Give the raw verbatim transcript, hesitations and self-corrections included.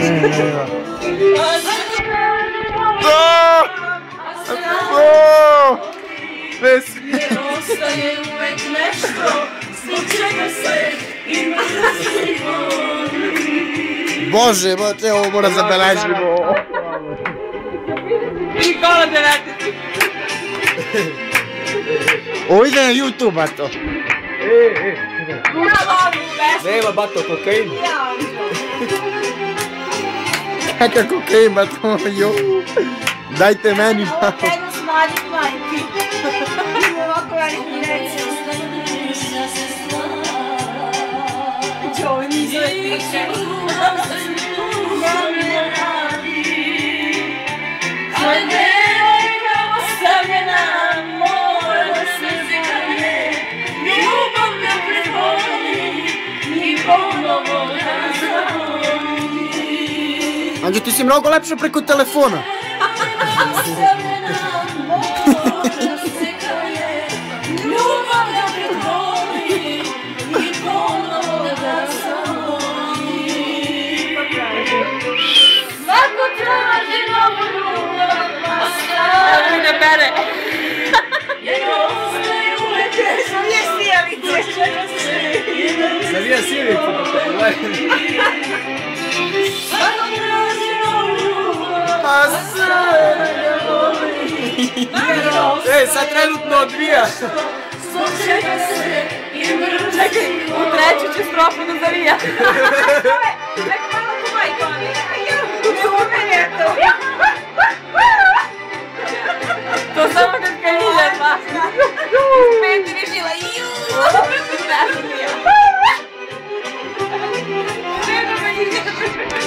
Ostaje uvek nešto zbog čega se i mrzimo. Bože, te ovo mora zabeležimo. I kola devetiti. Ovo ide na YouTube, bato. Ja lovim vesmu. Nema, bato, kokain. Ja Kakav kokain, bato, jo. Dajte meni, bato. jedno s mlađih majki. Ovako veliki reći. Ovo nizu je priče. A devojka ostavljena, moja slika je, ljubav me prevoli i ponovo razvoli. Anđo, ti si mnogo lepša preko telefona. Ostavljena, moja slika je, ljubav me prevoli i ponovo razvoli. Svako traži novu ljubav, a stara ne bere. Jer ostaje uvek nešto. Zavije sijalice, čega se ide. Zavija sijalice, da te pogledam. Svako traži novu ljubav, A sve ne voli. E, sad trenutno odvija. zbog čega se i mrzimo. Čekaj, u treću će strofu da zavija.